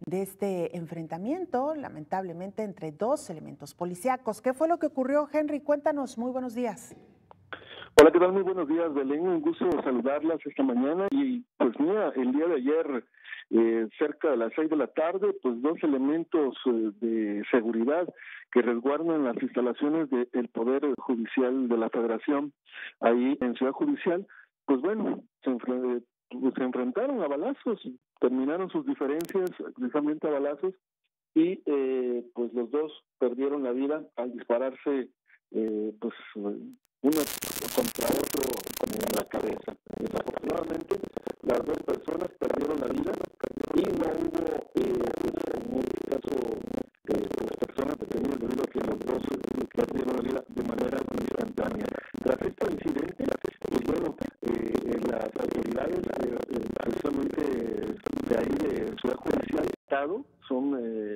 de este enfrentamiento, lamentablemente, entre dos elementos policíacos. ¿Qué fue lo que ocurrió, Henry? Cuéntanos, muy buenos días. Hola, ¿qué tal? Muy buenos días, Belén. Un gusto saludarlas esta mañana. Y pues mira, el día de ayer, cerca de las 6 de la tarde, pues dos elementos de seguridad que resguardan las instalaciones del Poder Judicial de la Federación, ahí en Ciudad Judicial, pues bueno, se enfrentaron a balazos, terminaron sus diferencias precisamente a balazos y pues los dos perdieron la vida al dispararse pues uno contra otro en la cabeza. Desafortunadamente las dos personas perdieron la vida y no hubo pues, en este caso pues, personas detenidas debido a que los dos perdieron la vida de manera instantánea. Tras este incidente, pues bueno, las autoridades precisamente de ahí de Ciudad Judicial Estado son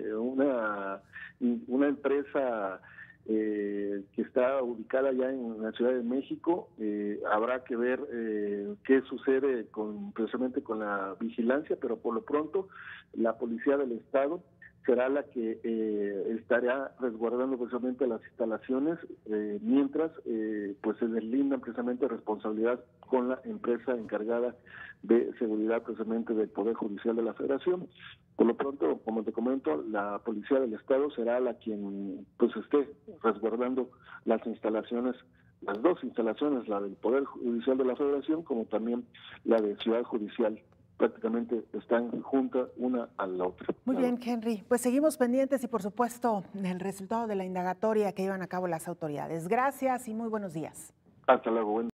una empresa que está ubicada ya en la Ciudad de México. Habrá que ver qué sucede precisamente con la vigilancia, pero por lo pronto la Policía del Estado será la que estará resguardando precisamente las instalaciones mientras pues se deslindan precisamente responsabilidad con la empresa encargada de seguridad precisamente del Poder Judicial de la Federación. Por lo pronto, como te comento, la Policía del Estado será la quien pues esté resguardando las instalaciones, las dos instalaciones, la del Poder Judicial de la Federación como también la de Ciudad Judicial. Prácticamente están juntas una a la otra. Muy bien, Henry. Pues seguimos pendientes y, por supuesto, el resultado de la indagatoria que llevan a cabo las autoridades. Gracias y muy buenos días. Hasta luego.